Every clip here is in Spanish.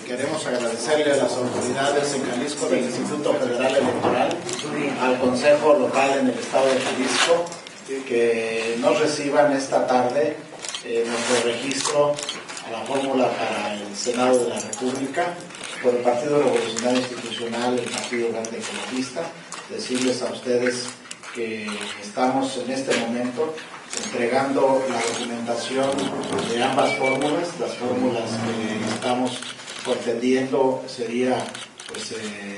Queremos agradecerle a las autoridades en Jalisco del Instituto Federal Electoral, al Consejo Local en el Estado de Jalisco, que nos reciban esta tarde nuestro registro a la fórmula para el Senado de la República por el Partido Revolucionario Institucional, el Partido Verde Ecologista. Decirles a ustedes que estamos en este momento entregando la documentación de ambas fórmulas. Las fórmulas que estamos pretendiendo sería pues,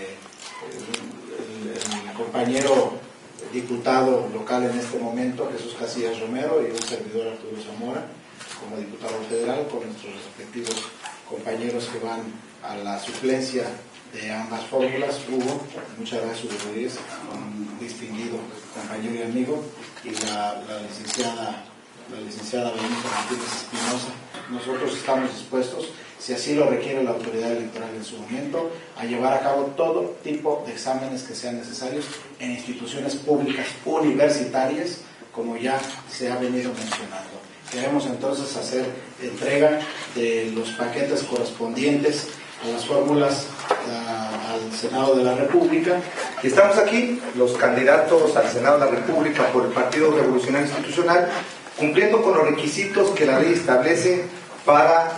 el compañero diputado local en este momento, Jesús Casillas Romero, y un servidor, Arturo Zamora, como diputado federal, con nuestros respectivos compañeros que van a la suplencia de ambas fórmulas. Hugo, muchas gracias, Hugo Rodríguez, un distinguido compañero y amigo, y la licenciada Benita Martínez Espinosa. Nosotros estamos dispuestos, si así lo requiere la autoridad electoral en su momento, a llevar a cabo todo tipo de exámenes que sean necesarios en instituciones públicas universitarias, como ya se ha venido mencionando. Queremos entonces hacer entrega de los paquetes correspondientes a las fórmulas al Senado de la República. Y estamos aquí, los candidatos al Senado de la República por el Partido Revolucionario Institucional, cumpliendo con los requisitos que la ley establece para,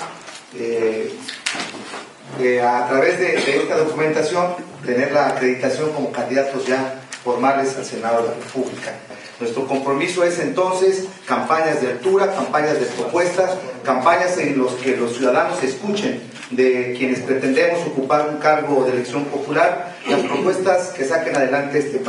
a través de esta documentación, tener la acreditación como candidatos ya formales al Senado de la República. Nuestro compromiso es entonces campañas de altura, campañas de propuestas, campañas en las que los ciudadanos escuchen de quienes pretendemos ocupar un cargo de elección popular, las propuestas que saquen adelante este país.